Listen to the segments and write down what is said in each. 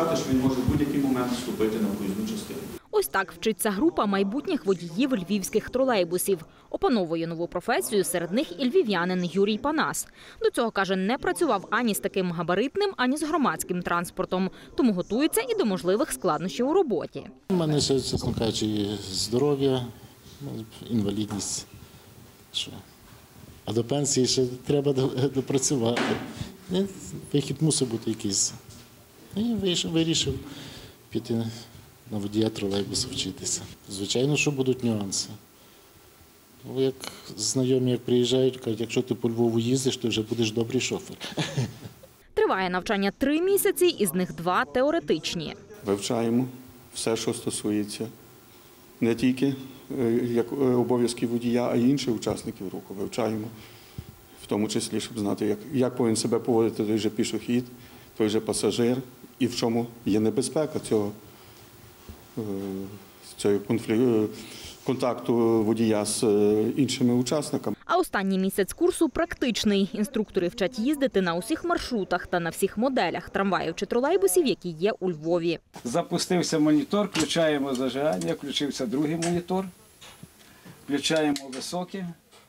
означати, що він може в будь-який момент вступити на проїзну частину. Ось так вчиться група майбутніх водіїв львівських тролейбусів. Опановує нову професію, серед них і львів'янин Юрій Панас. До цього, каже, не працював ані з таким габаритним, ані з громадським транспортом. Тому готується і до можливих складнощів у роботі. У мене, чесно кажучи, здоров'я, інвалідність. А до пенсії ще треба допрацювати. Вихід мусить бути якийсь. І вирішив піти на водія тролейбусу вчитися. Звичайно, що будуть нюанси. Як знайомі приїжджають, кажуть, якщо ти по Львову їздиш, то вже будеш добрий шофер. Триває навчання 3 місяці, із них 2 теоретичні. Вивчаємо все, що стосується не тільки як обов'язків водія, а й інших учасників руху. Вивчаємо, в тому числі, щоб знати, як повинен себе поводити той же пішохід, той же пасажир і в чому є небезпека цього контакту водія з іншими учасниками. А останній місяць курсу практичний. Інструктори вчать їздити на усіх маршрутах та на всіх моделях трамваїв чи тролейбусів, які є у Львові. Запустився монітор, включаємо зажигання, включився другий монітор, включаємо високий.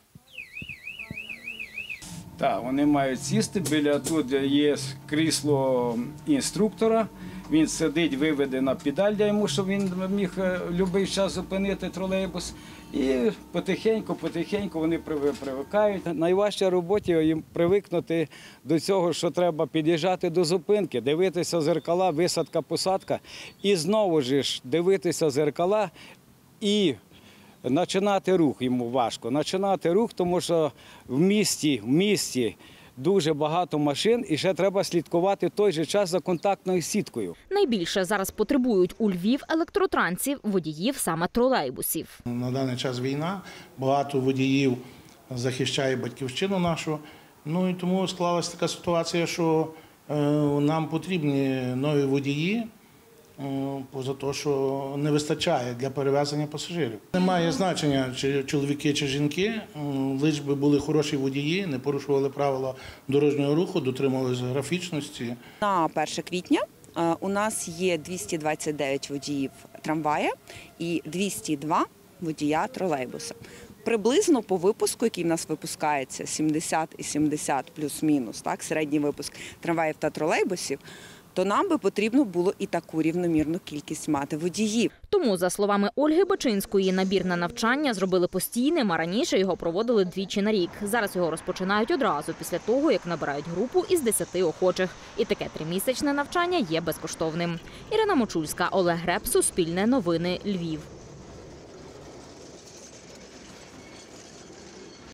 Так, вони мають сісти, біля тут є крісло інструктора. Він сидить, виведе на педаль для йому, щоб він міг будь-який час зупинити тролейбус. І потихеньку вони привикають. Найважча робота їм привикнути до цього, що треба під'їжджати до зупинки, дивитися зеркала, висадка, посадка. І знову ж дивитися зеркала і починати рух. Йому важко. Починати рух, тому що в місті дуже багато машин і ще треба слідкувати той же час за контактною сіткою. Найбільше зараз потребують у Львів електротрансів, водіїв саме тролейбусів. На даний час війна, багато водіїв захищає батьківщину нашу. Ну і тому склалася така ситуація, що нам потрібні нові водії, поза те, що не вистачає для перевезення пасажирів. Немає значення, чи чоловіки, чи жінки, лише би були хороші водії, не порушували правила дорожнього руху, дотримувалися графічності. На 1 квітня у нас є 229 водіїв трамвая і 202 водія тролейбуса. Приблизно по випуску, який в нас випускається, 70 і 70 плюс-мінус, так, середній випуск трамваїв та тролейбусів, то нам би потрібно було і таку рівномірну кількість мати водіїв. Тому, за словами Ольги Бачинської, набір на навчання зробили постійним, а раніше його проводили 2 на рік. Зараз його розпочинають одразу, після того, як набирають групу із 10 охочих. І таке 3-місячне навчання є безкоштовним. Ірина Мочульська, Олег Греб, Суспільне новини, Львів.